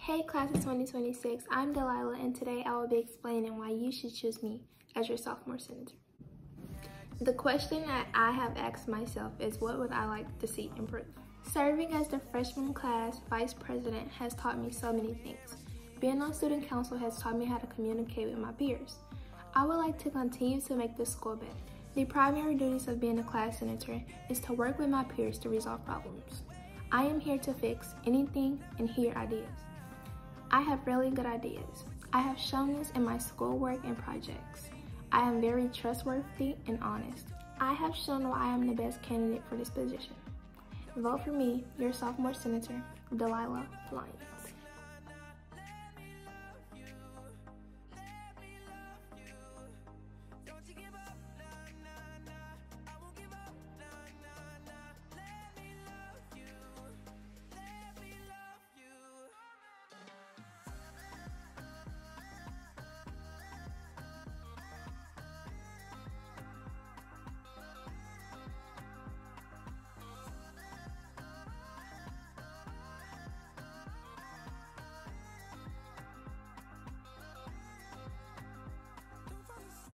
Hey class of 2026, I'm Dalyla, and today I will be explaining why you should choose me as your sophomore senator. The question that I have asked myself is, what would I like to see improve? Serving as the freshman class vice president has taught me so many things. Being on student council has taught me how to communicate with my peers. I would like to continue to make the school better. The primary duties of being a class senator is to work with my peers to resolve problems. I am here to fix anything and hear ideas. I have really good ideas. I have shown this in my schoolwork and projects. I am very trustworthy and honest. I have shown why I am the best candidate for this position. Vote for me, your sophomore senator, Dalyla, Lyons.